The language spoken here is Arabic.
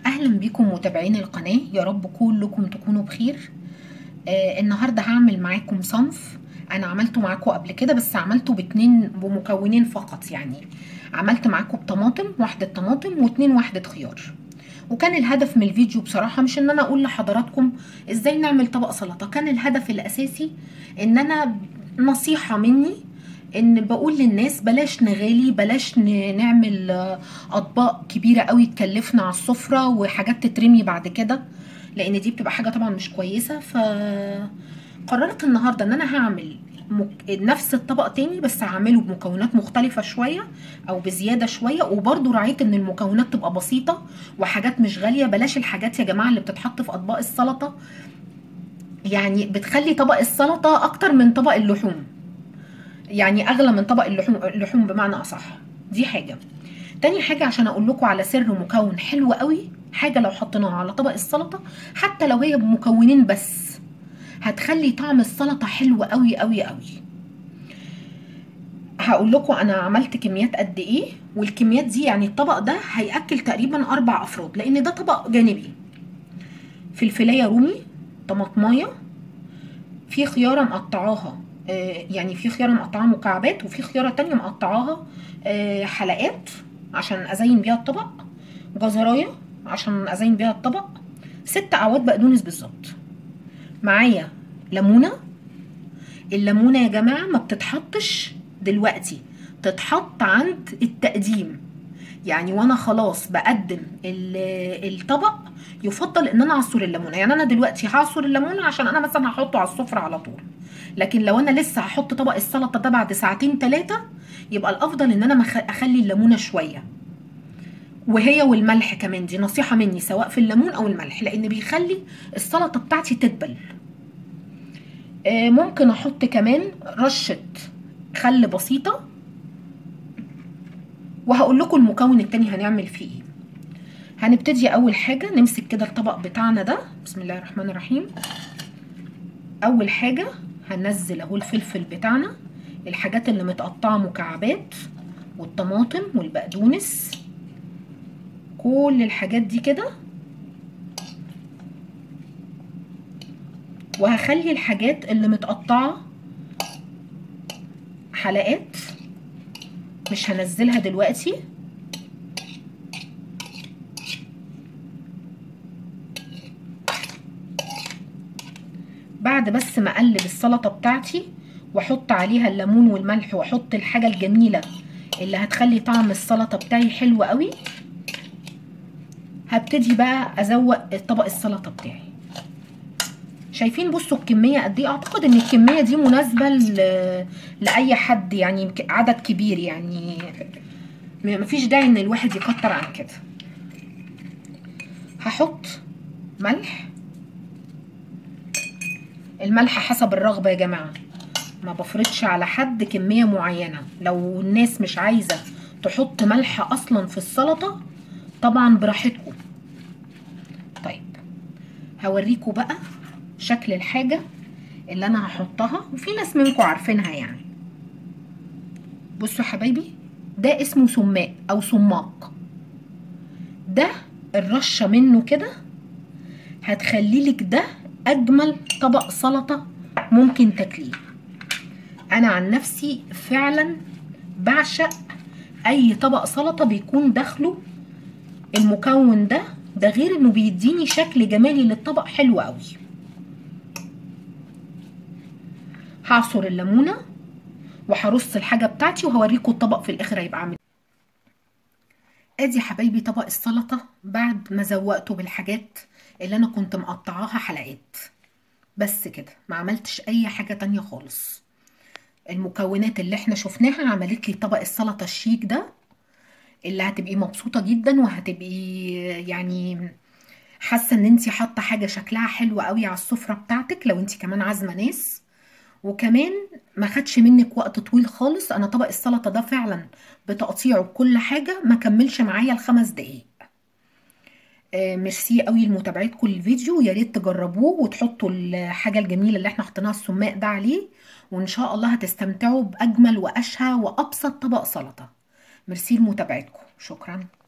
اهلا بكم متابعين القناة، يا رب كلكم تكونوا بخير. النهاردة هعمل معاكم صنف انا عملته معاكم قبل كده، بس عملته بمكونين فقط. يعني عملت معاكم بطماطم، واحدة طماطم واتنين واحدة خيار. وكان الهدف من الفيديو بصراحة مش ان انا اقول لحضراتكم ازاي نعمل طبق سلطة، كان الهدف الاساسي ان انا نصيحة مني ان بقول للناس بلاش نغالي، بلاش نعمل اطباق كبيرة قوي تكلفنا على السفرة وحاجات تترمي بعد كده، لان دي بتبقى حاجة طبعا مش كويسة. فقررت النهاردة ان انا هعمل نفس الطبق تاني، بس هعمله بمكونات مختلفة شوية او بزيادة شوية، وبرضو راعيت ان المكونات تبقى بسيطة وحاجات مش غالية. بلاش الحاجات يا جماعة اللي بتتحط في اطباق السلطة، يعني بتخلي طبق السلطة اكتر من طبق اللحوم، يعني اغلى من طبق اللحوم بمعنى اصح. دي حاجة. تاني حاجة عشان اقول لكم على سر مكون حلو قوي، حاجة لو حطيناها على طبق السلطة حتى لو هي بمكونين بس هتخلي طعم السلطة حلو قوي قوي قوي. هقول لكم انا عملت كميات قد ايه، والكميات دي يعني الطبق ده هياكل تقريبا 4 افراد، لان ده طبق جانبي. فلفلايه رومي، طماطمايه، في خياره مقطعاها، يعني في خياره مقطعاها مكعبات، وفي خياره تانية مقطعاها حلقات عشان ازين بيها الطبق، جزرايه عشان ازين بيها الطبق، 6 اعواد بقدونس بالظبط. معايا ليمونه. الليمونه يا جماعه ما بتتحطش دلوقتي، تتحط عند التقديم، يعني وانا خلاص بقدم الطبق يفضل ان انا اعصر الليمونه. يعني انا دلوقتي هعصر الليمونه عشان انا مثلا هحطه على السفره على طول، لكن لو انا لسه هحط طبق السلطه ده بعد ساعتين 3 يبقى الافضل ان انا اخلي الليمونه شويه. وهي والملح كمان، دي نصيحه مني، سواء في الليمون او الملح، لان بيخلي السلطه بتاعتي تدبل. ممكن احط كمان رشه خل بسيطه، وهقول لكم المكون التاني هنعمل فيه ايه. هنبتدي اول حاجه نمسك كده الطبق بتاعنا ده، بسم الله الرحمن الرحيم. اول حاجه هننزل اهو الفلفل بتاعنا، الحاجات اللي متقطعه مكعبات، والطماطم والبقدونس، كل الحاجات دي كده. وهخلي الحاجات اللي متقطعه حلقات مش هنزلها دلوقتي. بعد بس ما اقلب السلطه بتاعتي واحط عليها الليمون والملح، واحط الحاجه الجميله اللي هتخلي طعم السلطه بتاعي حلو قوي، هبتدي بقى ازوق طبق السلطه بتاعي. شايفين بصوا الكميه قد ايه؟ اعتقد ان الكميه دي مناسبه لاي حد، يعني عدد كبير، يعني مفيش داعي ان الواحد يكتر عن كده. هحط ملح، الملح حسب الرغبه يا جماعه، ما بفرضش على حد كميه معينه. لو الناس مش عايزه تحط ملح اصلا في السلطه طبعا براحتكم. طيب هوريكم بقى شكل الحاجه اللي انا هحطها، وفي ناس منكم عارفينها يعني. بصوا يا حبايبي، ده اسمه سماق او صماق، ده الرشه منه كده هتخلي لك ده اجمل طبق سلطه ممكن تاكليه. انا عن نفسي فعلا بعشق اي طبق سلطه بيكون داخله المكون ده، ده غير انه بيديني شكل جمالي للطبق حلو قوي. هعصر الليمونه وهرص الحاجه بتاعتي، وهوريكم الطبق في الاخر هيبقى عامل. ادي حبايبي طبق السلطه بعد ما زوقته بالحاجات اللي انا كنت مقطعاها حلقات، بس كده، ما عملتش اي حاجه تانية خالص. المكونات اللي احنا شفناها عملت لي طبق السلطه الشيك ده، اللي هتبقي مبسوطه جدا، وهتبقي يعني حاسه ان انتي حاطه حاجه شكلها حلو قوي على السفره بتاعتك لو انتي كمان عازمه ناس. وكمان ما خدش منك وقت طويل خالص، انا طبق السلطه ده فعلا بتقطيعه بكل حاجه ما كملش معايا ال5 دقايق. ميرسي قوي لمتابعتكم الفيديو، يا ريت تجربوه وتحطوا الحاجه الجميله اللي احنا حطيناها السماق ده عليه، وان شاء الله هتستمتعوا باجمل واشهى وابسط طبق سلطه. ميرسي لمتابعتكم، شكرا.